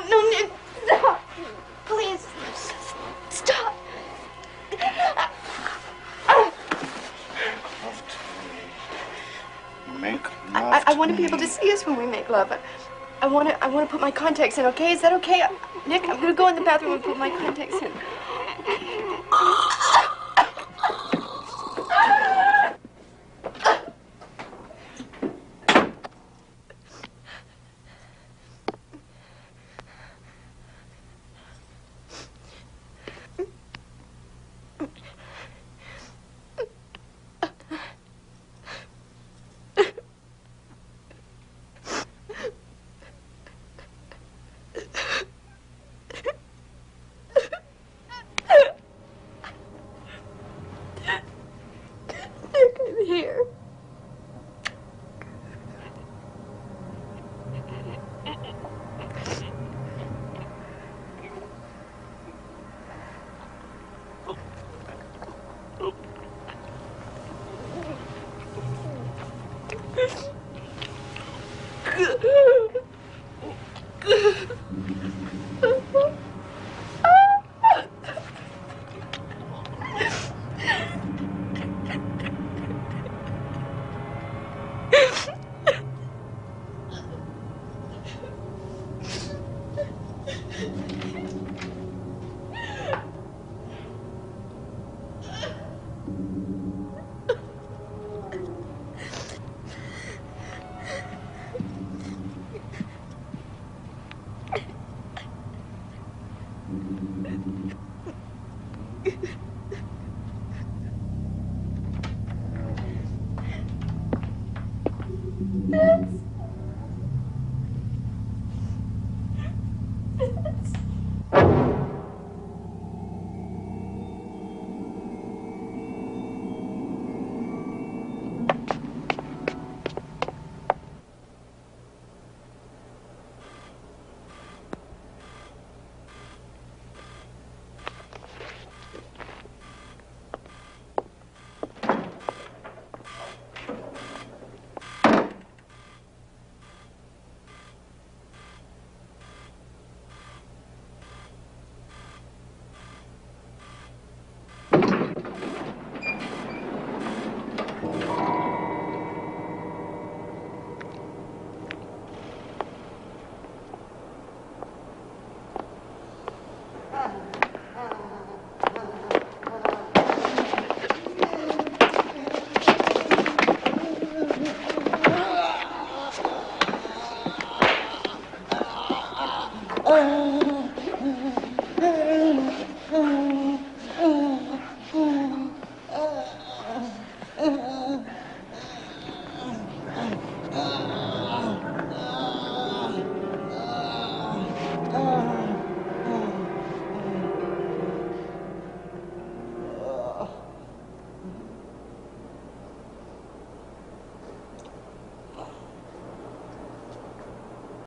No, Nick, stop. Please, stop. Make love I want to be able to see us when we make love. I want to put my contacts in, okay? Is that okay? Nick, I'm going to go in the bathroom and put my contacts in. Nick, I'm here.